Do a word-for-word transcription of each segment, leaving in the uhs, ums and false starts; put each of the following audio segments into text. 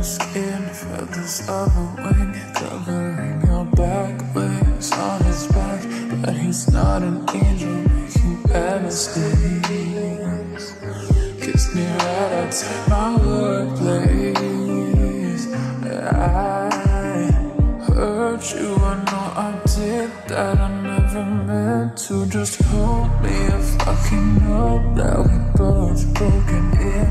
skin, feathers of a wing, covering your back, wings on his back. But he's not an angel, making bad mistakes. Kiss me right outside my workplace. I hurt you, I know I did that. I never meant to. Just hold me if I can know that we both broken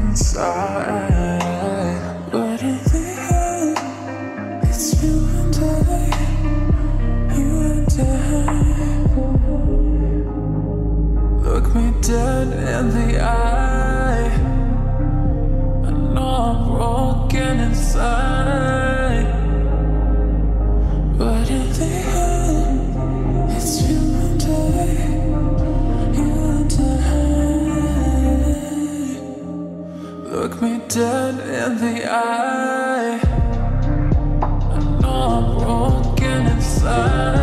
inside. But in the end, it's you and I, you and I. Look me dead in the eye. I know I'm broken inside. But in the end, it's you and I, you and I. Look me dead in the eye. I know I'm broken inside.